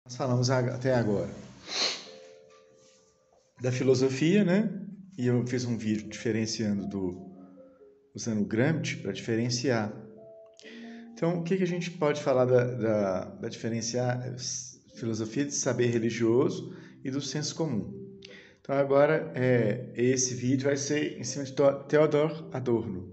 Nós falamos até agora da filosofia, né? E eu fiz um vídeo usando o Gramsci para diferenciar. Então, o que a gente pode falar da diferenciar filosofia de saber religioso e do senso comum? Então, agora, esse vídeo vai ser em cima de Theodor Adorno.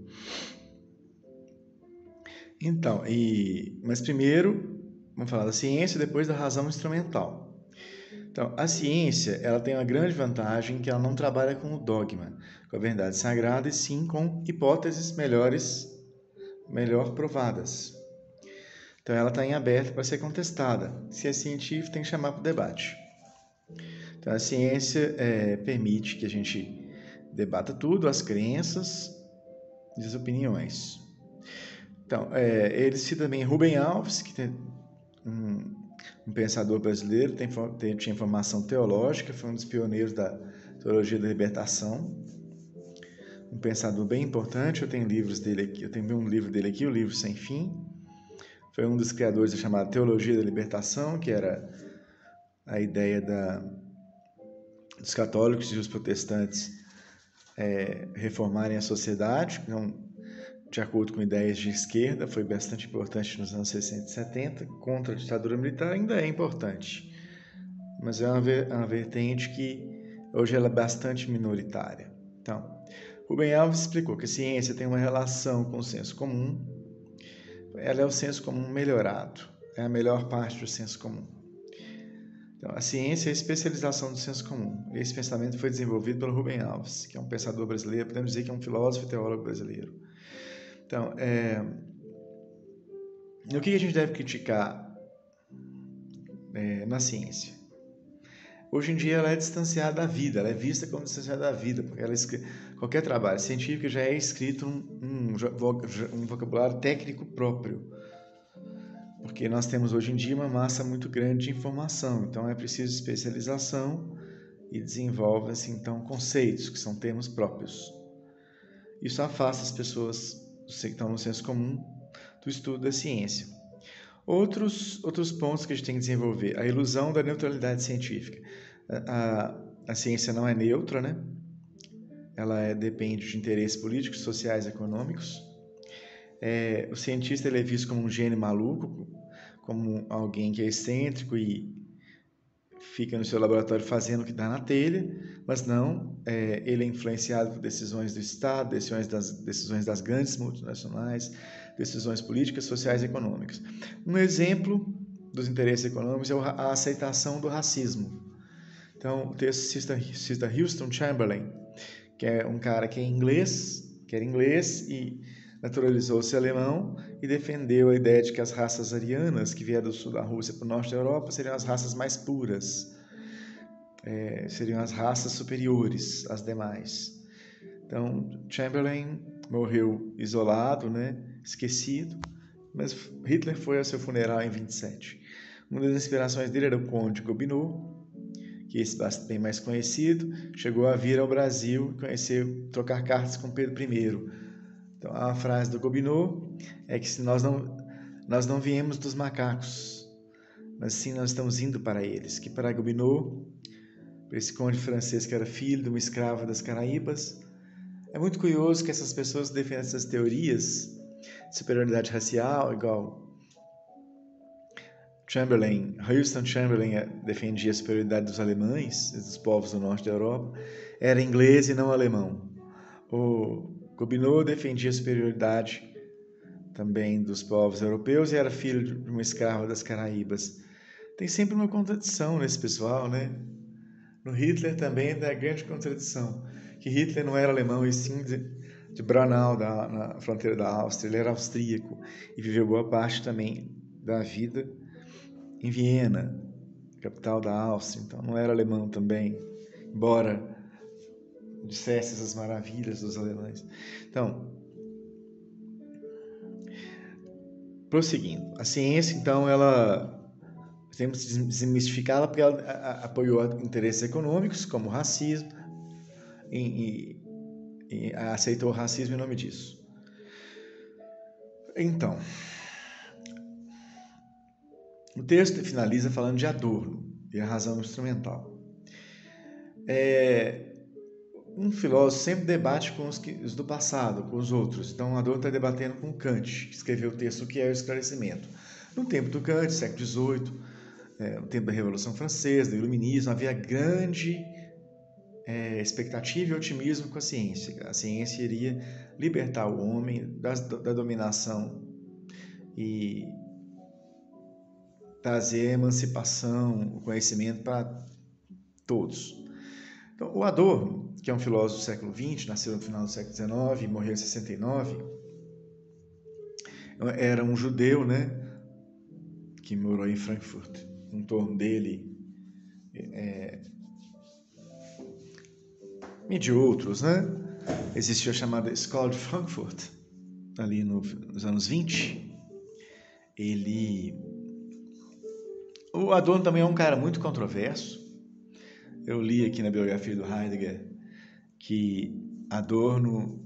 Então, mas primeiro, vamos falar da ciência e depois da razão instrumental. Então, a ciência, ela tem uma grande vantagem que ela não trabalha com o dogma, com a verdade sagrada, e sim com hipóteses melhor provadas. Então, ela está em aberto para ser contestada. Se é científico, tem que chamar para o debate. Então, a ciência permite que a gente debata tudo, as crenças e as opiniões. Então, ele cita também Rubem Alves, que tem um pensador brasileiro, tinha formação teológica, foi um dos pioneiros da teologia da libertação, um pensador bem importante. Eu tenho livros dele aqui, eu tenho um livro dele aqui, o Livro Sem Fim. Foi um dos criadores da chamada teologia da libertação, que era a ideia dos católicos e dos protestantes reformarem a sociedade, não de acordo com ideias de esquerda. Foi bastante importante nos anos 60 e 70, contra a ditadura militar, ainda é importante, mas é uma vertente que hoje ela é bastante minoritária. Então, Rubem Alves explicou que a ciência tem uma relação com o senso comum, ela é o senso comum melhorado, é a melhor parte do senso comum. Então, a ciência é a especialização do senso comum. Esse pensamento foi desenvolvido pelo Rubem Alves, que é um pensador brasileiro, podemos dizer que é um filósofo e teólogo brasileiro. Então, o que a gente deve criticar na ciência? Hoje em dia ela é distanciada da vida, ela é vista como distanciada da vida, porque qualquer trabalho científico já é escrito um vocabulário técnico próprio, porque nós temos hoje em dia uma massa muito grande de informação, então é preciso especialização e desenvolve-se então conceitos, que são termos próprios. Isso afasta as pessoas que estão no senso comum do estudo da ciência. Outros pontos que a gente tem que desenvolver: a ilusão da neutralidade científica. A ciência não é neutra, né? Ela depende de interesses políticos, sociais e econômicos. O cientista ele é visto como um gênio maluco, como alguém que é excêntrico e fica no seu laboratório fazendo o que dá na telha, mas não, ele é influenciado por decisões do Estado, decisões das grandes multinacionais, decisões políticas, sociais e econômicas. Um exemplo dos interesses econômicos é a aceitação do racismo. Então, o texto cita Houston Chamberlain, que é um cara que era inglês e naturalizou-se alemão e defendeu a ideia de que as raças arianas, que vieram do sul da Rússia para o norte da Europa, seriam as raças mais puras, seriam as raças superiores às demais. Então, Chamberlain morreu isolado, né, esquecido, mas Hitler foi ao seu funeral em 27. Uma das inspirações dele era o Conde Gobineau, que esse bem mais conhecido, chegou a vir ao Brasil e trocar cartas com Pedro I. Então, a frase do Gobineau é que nós não viemos dos macacos, mas sim nós estamos indo para eles. Que para Gobineau, para esse conde francês que era filho de uma escrava das Caraíbas, é muito curioso que essas pessoas defendem essas teorias de superioridade racial, igual Houston Chamberlain defendia a superioridade dos alemães, dos povos do norte da Europa, era inglês e não alemão. O Gobineau defendia a superioridade também dos povos europeus e era filho de uma escrava das Caraíbas. Tem sempre uma contradição nesse pessoal, né? No Hitler também tem a grande contradição, que Hitler não era alemão e sim de Braunau, na fronteira da Áustria. Ele era austríaco e viveu boa parte também da vida em Viena, capital da Áustria. Então não era alemão também, embora dissesse essas maravilhas dos alemães. Então, prosseguindo, a ciência, então, temos que desmistificá-la porque ela apoiou interesses econômicos, como o racismo, e aceitou o racismo em nome disso. Então, O texto finaliza falando de Adorno e a razão instrumental. Um filósofo sempre debate com os do passado, com os outros. Então, Adorno está debatendo com Kant, que escreveu o texto que é o Esclarecimento. No tempo do Kant, século XVIII, no tempo da Revolução Francesa, do Iluminismo, havia grande expectativa e otimismo com a ciência. A ciência iria libertar o homem da dominação e trazer a emancipação, o conhecimento para todos. Então, o Adorno, que é um filósofo do século XX, nasceu no final do século XIX e morreu em 69, era um judeu, né, que morou em Frankfurt. Em torno dele e de outros, né? Existiu a chamada Escola de Frankfurt, ali nos anos 20. O Adorno também é um cara muito controverso. Eu li aqui na biografia do Heidegger que Adorno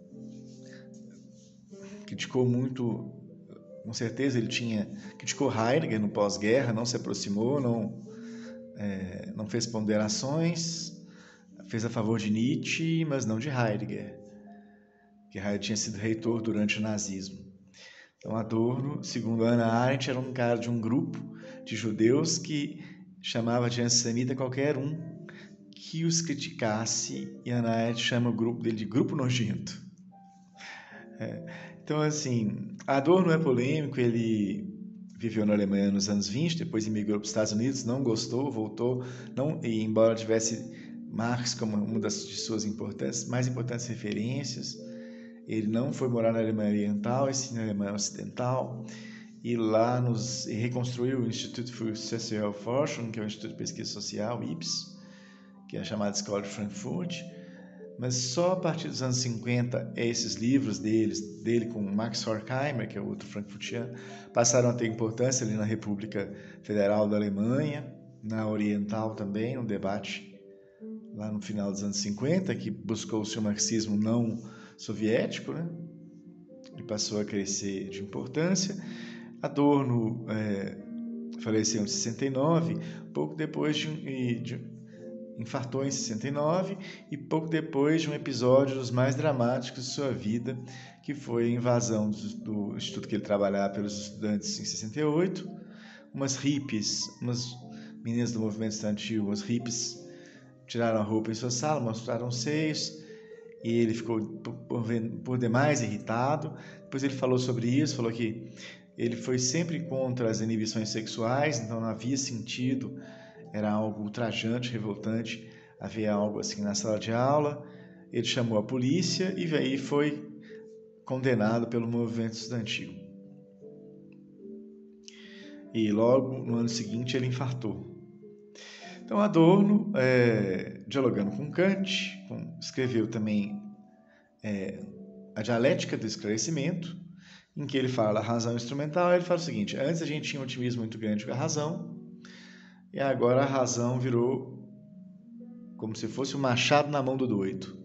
criticou muito, com certeza ele criticou Heidegger no pós-guerra, não se aproximou, não fez ponderações, fez a favor de Nietzsche, mas não de Heidegger, que Heidegger tinha sido reitor durante o nazismo. Então Adorno, segundo Hannah Arendt, era um cara de um grupo de judeus que chamava de antissemita qualquer um que os criticasse, e Hannah Arendt chama o grupo dele de grupo nojento. Então, assim, Adorno é polêmico, ele viveu na Alemanha nos anos 20, depois imigrou para os Estados Unidos, não gostou, voltou, e embora tivesse Marx como uma de suas mais importantes referências, ele não foi morar na Alemanha Oriental, e sim na Alemanha Ocidental, e lá reconstruiu o Instituto für Soziale Forschung, que é o Instituto de Pesquisa Social, IPS, que é a chamada Escola de Frankfurt, mas só a partir dos anos 50, esses livros dele com Max Horkheimer, que é outro frankfurtiano, passaram a ter importância ali na República Federal da Alemanha, na Oriental também, um debate lá no final dos anos 50, que buscou-se o marxismo não soviético, né? Ele passou a crescer de importância. Adorno faleceu em 69, pouco depois infartou em 69, e pouco depois de um episódio dos mais dramáticos de sua vida, que foi a invasão do instituto que ele trabalhava pelos estudantes em 68. Umas hippies, umas meninas do movimento estudantil, umas hippies, tiraram a roupa em sua sala, mostraram os seios, e ele ficou por demais irritado. Depois ele falou sobre isso, falou que ele foi sempre contra as inibições sexuais, então não havia sentido, era algo ultrajante, revoltante, havia algo assim na sala de aula. Ele chamou a polícia e aí foi condenado pelo movimento estudantil. E logo no ano seguinte ele infartou. Então Adorno, dialogando com Kant, escreveu também a Dialética do Esclarecimento, em que ele fala a razão instrumental. Ele fala o seguinte: antes a gente tinha um otimismo muito grande com a razão, e agora a razão virou como se fosse um machado na mão do doido.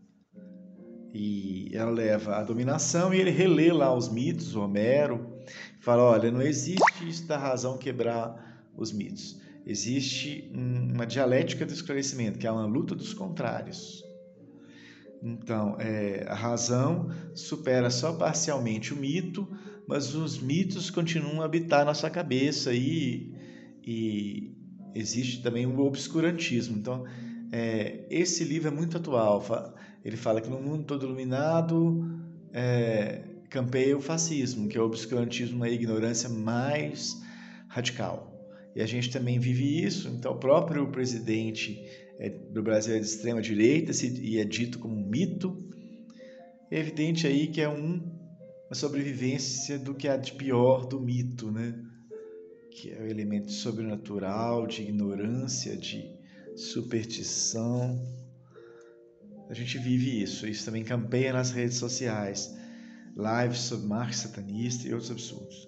E ela leva à dominação, e ele relê lá os mitos, o Homero, fala: olha, não existe isso da razão quebrar os mitos. Existe uma dialética do esclarecimento, que é uma luta dos contrários. Então, a razão supera só parcialmente o mito, mas os mitos continuam a habitar nossa cabeça, e existe também o obscurantismo. Então, esse livro é muito atual. Ele fala que no mundo todo iluminado campeia o fascismo, que é o obscurantismo, a ignorância mais radical. E a gente também vive isso. Então, o próprio presidente do Brasil é de extrema direita e é dito como um mito. É evidente aí que é uma sobrevivência do que há de pior do mito, né? Que é o elemento sobrenatural, de ignorância, de superstição. A gente vive isso. Isso também campeia nas redes sociais. Lives sobre Marx satanista e outros absurdos.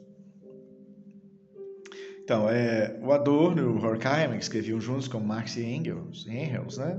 Então, o Adorno e o Horkheimer, que escreviam juntos com Marx e Engels, né?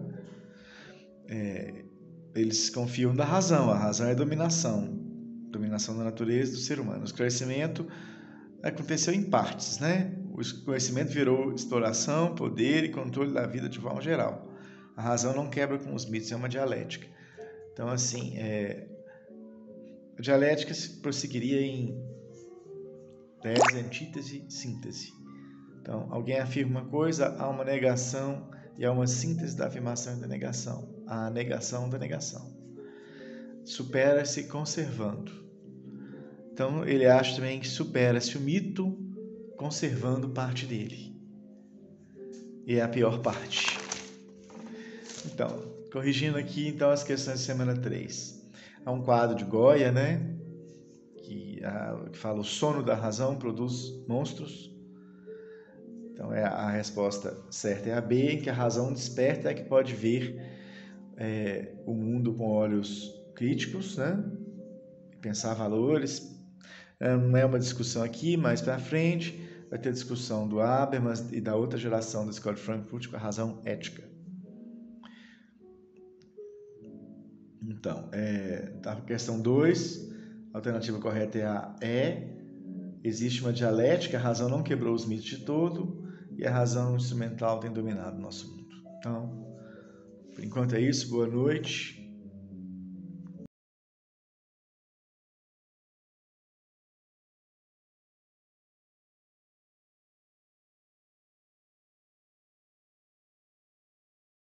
Eles confiam da razão. A razão é a dominação da natureza do ser humano. O esclarecimento aconteceu em partes, né? o conhecimento virou exploração, poder e controle da vida de forma geral. A razão não quebra com os mitos, é uma dialética. Então, assim, a dialética se prosseguiria em tese, antítese, síntese. Então, alguém afirma uma coisa, há uma negação e há uma síntese da afirmação e da negação. Há a negação da negação. Supera-se conservando. Então, ele acha também que supera-se o mito conservando parte dele. E é a pior parte. Então, corrigindo aqui então as questões de semana 3. Há um quadro de Goya, né? Que fala o sono da razão produz monstros. Então, a resposta certa é a B, em que a razão desperta é que pode ver o mundo com olhos críticos, né? Pensar valores. Não é uma discussão aqui, mais para frente vai ter discussão do Habermas e da outra geração da Escola de Frankfurt com a razão ética. Então, a questão 2, a alternativa correta é a E. Existe uma dialética, a razão não quebrou os mitos de todo e a razão instrumental tem dominado o nosso mundo. Então, por enquanto é isso, boa noite.